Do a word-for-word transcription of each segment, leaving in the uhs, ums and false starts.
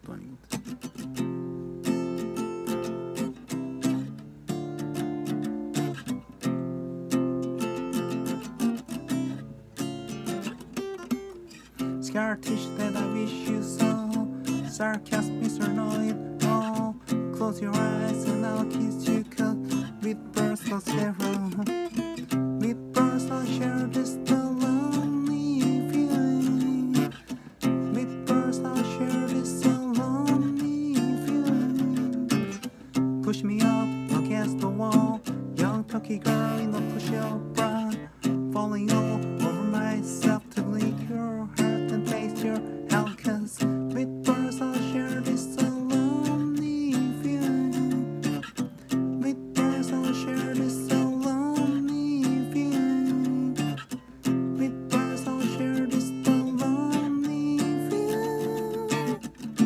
것도 아니거든. Scar tissue that I wish you saw. Sarcasm, Mister Know It All. Close your eyes and I'll kiss you, cause with bursts of zero. With bursts I'll share this the lonely feeling. With bursts I'll share this the lonely feeling. Push me up against the wall. Young turkey girl in a push-up bra. Falling all over myself to lick your heart and taste your hell, cause with bursts I'll share this the lonely feeling. With bursts I'll share this the lonely feeling. With bursts I'll share this the lonely feeling.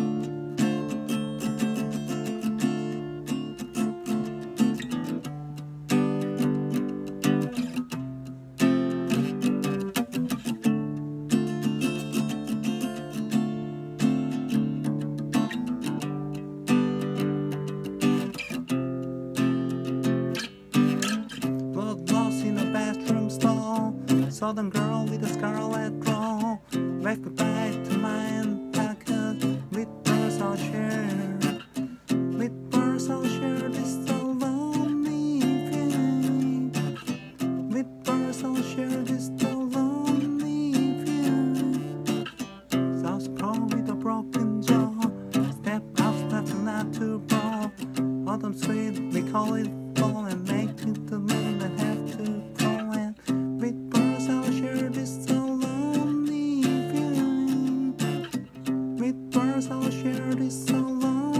Blood lost in a bathroom stall. Southern girl with a scarlet draw. Wave goodbye to my alpaca. With birds I'll share. With birds I'll share this so lonely feeling. With birds I'll share this so lonely feeling. South Crow with a broken jaw. Step out, step not to brawl. Autumn sweet, we call it fall and make it the moon that have to crawl. And with birds I'll share this so lonely feeling. With birds I'll share this so lonely